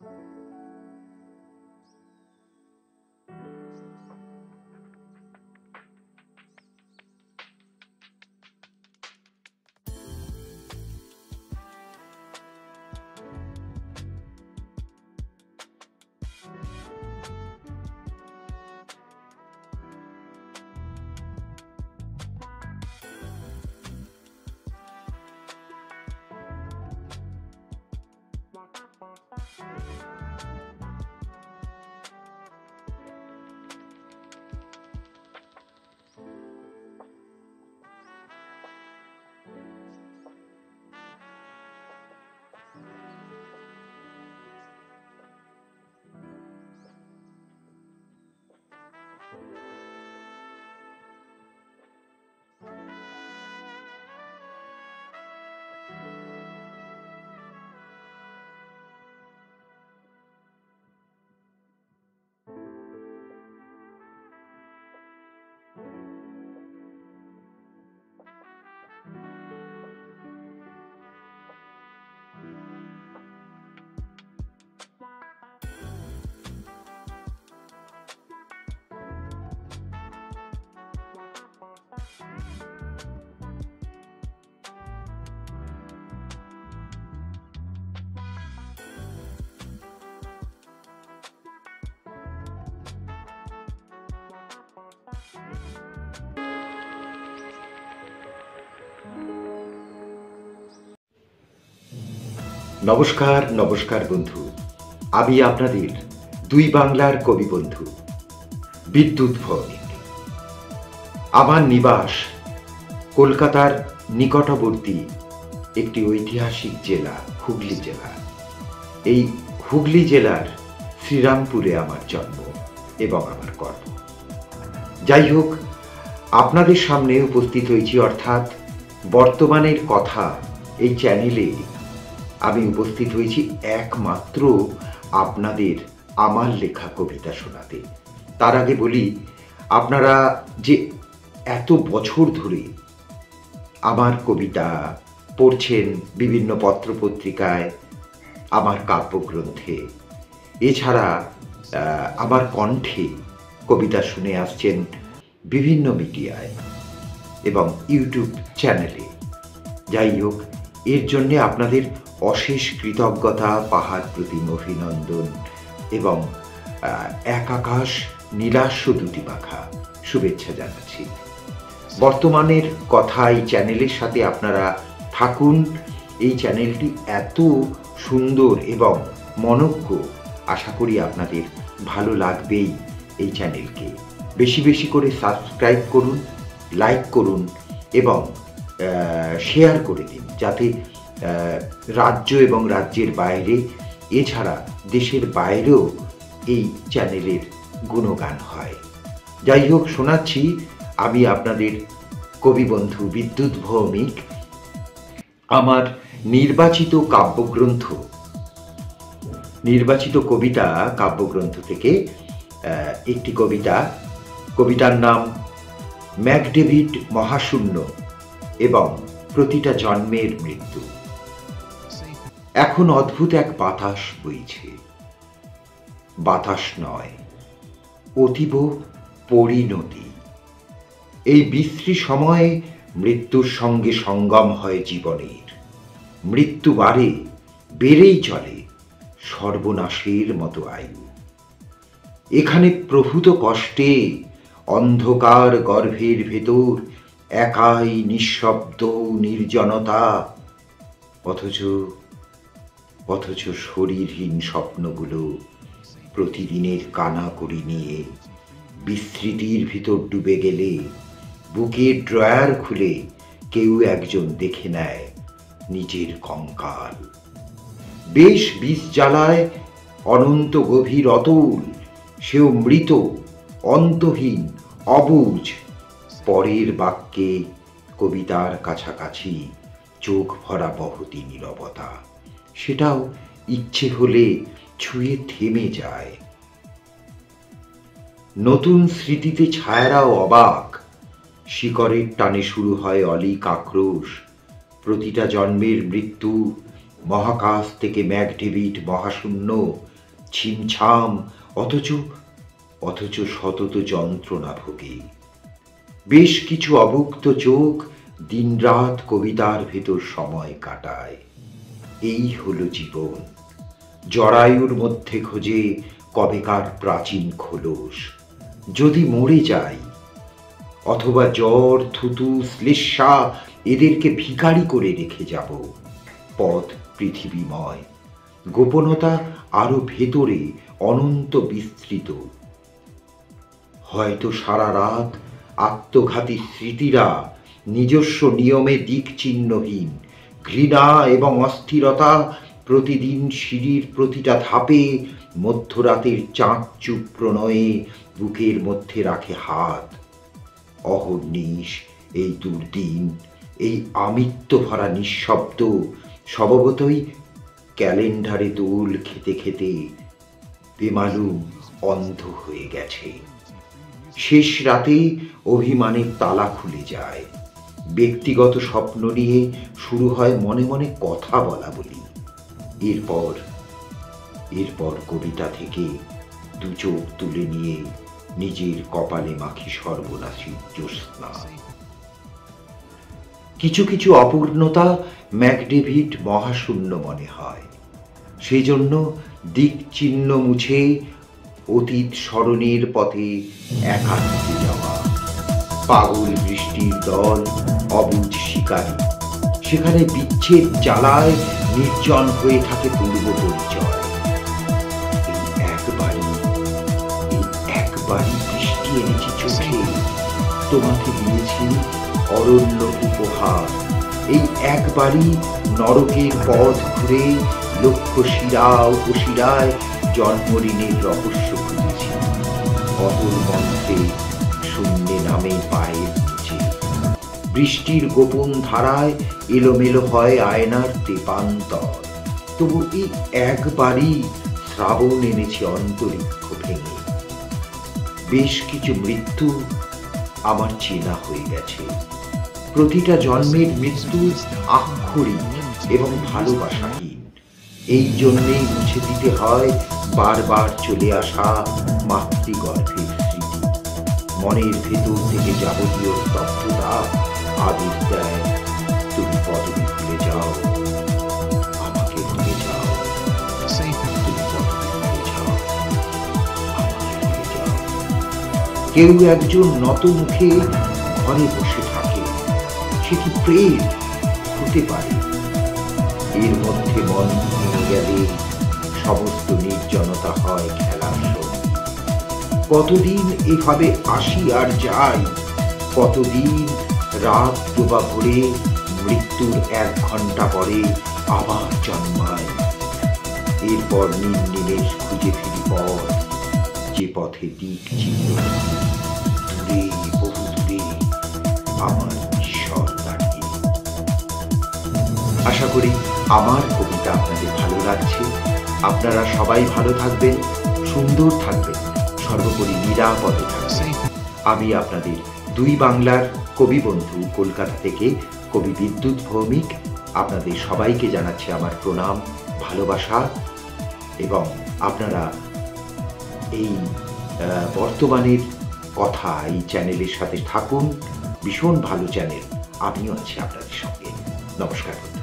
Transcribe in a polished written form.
নমস্কার নমস্কার বন্ধু, আমি আপনাদের দুই বাংলার কবি বন্ধু বিদ্যুৎ ভৌমিক। আমার নিবাস কলকাতার নিকটবর্তী একটি ঐতিহাসিক জেলা হুগলি জেলা। এই হুগলি জেলার শ্রীরামপুরে আমার জন্ম এবং আমার কর্ম। যাই হোক, আপনাদের সামনে উপস্থিত হয়েছি, অর্থাৎ বর্তমানের কথা এই চ্যানেলে আমি উপস্থিত হয়েছি একমাত্র আপনাদের আমার লেখা কবিতা শোনাতে। তার আগে বলি, আপনারা যে এত বছর ধরে আমার কবিতা পড়ছেন বিভিন্ন পত্রপত্রিকায়, আমার কাব্যগ্রন্থে, এছাড়া আমার কণ্ঠে কবিতা শুনে আসছেন বিভিন্ন মিডিয়ায় এবং ইউটিউব চ্যানেলে, যাই হোক, এর জন্যে আপনাদের অশেষ কৃতজ্ঞতা, পাহাড় প্রতিম অভিনন্দন এবং এক আকাশ নীলাস্য দুটি পাখা শুভেচ্ছা জানাচ্ছি। বর্তমানের কথা এই চ্যানেলের সাথে আপনারা থাকুন। এই চ্যানেলটি এত সুন্দর এবং মনোজ্ঞ, আশা করি আপনাদের ভালো লাগবেই। এই চ্যানেলকে বেশি বেশি করে সাবস্ক্রাইব করুন, লাইক করুন এবং শেয়ার করে দিন, যাতে রাজ্য এবং রাজ্যের বাইরে, এছাড়া দেশের বাইরেও এই চ্যানেলের গুণগান হয়। যাই হোক, শোনাচ্ছি আমি আপনাদের কবি বন্ধু বিদ্যুৎ ভৌমিক আমার নির্বাচিত কবিতা কাব্যগ্রন্থ থেকে একটি কবিতার নাম ম্যাকডেভিড মহাশূন্য এবং প্রতিটা জন্মের মৃত্যু। এখন অদ্ভুত এক বাতাস বইছে, বাতাস নয়, অতীব পরিণতি। এই বিশ্রী সময়ে মৃত্যুর সঙ্গে সঙ্গম হয় জীবনের। মৃত্যু বেড়েই চলে সর্বনাশের মতো আয়ু। এখানে প্রভূত কষ্টে অন্ধকার গর্ভের ভেতর একাই নিঃশব্দ নির্জনতা, অথচ শরীরহীন স্বপ্নগুলো প্রতিদিনের কানাকড়ি নিয়ে বিস্মৃতির ভিতর ডুবে গেলে বুকের ড্রয়ার খুলে কেউ একজন দেখে নেয় নিজের কঙ্কাল। বেশ বিষ জ্বালায় অনন্ত গভীর অতুল, সেও মৃত, অন্তহীন, অবুঝ। পরের বাক্যে কবিতার কাছাকাছি চোখ ভরা বহতি নীরবতা, সেটাও ইচ্ছে হলে ছুঁয়ে থেমে যায়। নতুন স্মৃতিতে ছায়ারাও অবাক, শিকড়ের টানে শুরু হয় অলীক আক্রোশ। প্রতিটা জন্মের মৃত্যু, মহাকাশ থেকে ম্যাকডেভিড মহাশূন্য ছিমছাম, অথচ অথচ সতত যন্ত্রণা ভোগে। বেশ কিছু অভুক্ত চোখ দিনরাত কবিতার ভেতর সময় কাটায়। এই হলো জীবন। জরায়ুর মধ্যে খোঁজে কবেকার প্রাচীন খোলস। যদি মরে যাই, অথবা জ্বর, থুতু, শ্লেষ্মা এদেরকে ভিখারি করে রেখে যাব। পথ পৃথিবীময়, গোপনতা আরো ভেতরে অনন্ত বিস্তৃত। হয়তো সারা রাত আত্মঘাতী স্মৃতিরা নিজস্ব নিয়মে দিক চিহ্নহীন, ঘৃণা এবং অস্থিরতা প্রতিদিন সিঁড়ির প্রতিটা ধাপে মধ্যরাতের চাঁদচুপ প্রণয়ে বুকের মধ্যে রাখে হাত। অহর্নিশ এই দুর্দিন, এই আমিত্ব ভরা নিঃশব্দ স্বভাবতই ক্যালেন্ডারে দোল খেতে খেতে বেমালুম অন্ধ হয়ে গেছে। শেষ রাতে অভিমানের তালা খুলে যায়। ব্যক্তিগত স্বপ্ন নিয়ে শুরু হয় মনে মনে কথা বলা বলি। এরপর কবিতা থেকে দু চোখ তুলে নিয়ে নিজের কপালে মাখি সর্বনাশী জ্যোৎস্না। কিছু কিছু অপূর্ণতা ম্যাকডেভিড মহাশূন্য মনে হয়। সেই জন্য দিক চিহ্ন মুছে অতীত স্মরণের পথে একা হেঁটে যাওয়া। পাগল বৃষ্টির দল, অবুঝ শিকারী, সেখানে বিচ্ছেদ জ্বালায় নির্জন হয়ে থাকে পূর্ব পরিচয়। এই একবারই বৃষ্টি এনেছি চোখে, তোমাকে দিয়েছি অরণ্য উপহার। এই একবারই নরকের পথ ঘুরে লক্ষ শিরা উপশিরায় জন্মঋণের রহস্য খুঁজেছি। অতল মন্ত্রে শূন্যে নামে পায়ের নিচে বৃষ্টির গোপন ধারায় এলোমেলো হয় আয়নার তেপান্তর। তবু এই একবারই শ্রাবণ এনেছি অন্তরিক্ষ ভেঙে। বেশ কিছু মৃত্যু আমার চেনা হয়ে গেছে। প্রতিটা জন্মের মৃত্যু আক্ষরিক এবং ভালোবাসাহীন। এই জন্যেই মুছে দিতে হয় বারবার চলে আসা মাতৃগর্ভের স্মৃতি। মনের ভেতর থেকে যাবতীয় স্তব্ধতা আদেশ দেয়, তুমি পদবী ভুলে যাও, আমাকে ভুলে যাও। তুমি পদবী ভুলে যাও, আমাকে ভুলে যাও। কেউ একজন নত মুখে ঘরে বসে থাকে, সে কি প্রেম হতে পারে? এর মধ্যে মন ভেঙে গেলে সমস্ত নির্জনতা হয় খেলার সঙ্গী। কতদিন এভাবে আসি আর যাই, কতদিন রাত ডোবা ভরে মৃত্যুর 1 ঘন্টা পরে আবার জন্মায়। এরপর নির্নিমেষ খুঁজে ফিরি পথ, যে পথে দিক চিহ্ন দূরে, বহু দূরে আমার ঈশ্বর দাঁড়িয়ে। আশা করি আমার কবিতা আপনাদের ভালো লাগছে। আপনারা সবাই ভালো থাকবেন, সুন্দর থাকবেন, সর্বোপরি নিরাপদে থাকবেন। আমি আপনাদের 2 বাংলার কবি বন্ধু কলকাতা থেকে কবি বিদ্যুৎ ভৌমিক আপনাদের সবাইকে জানাচ্ছি আমার প্রণাম, ভালোবাসা। এবং আপনারা এই বর্তমানের কথা এই চ্যানেলের সাথে থাকুন। ভীষণ ভালো চ্যানেল, আমিও আছি আপনাদের সঙ্গে। নমস্কার।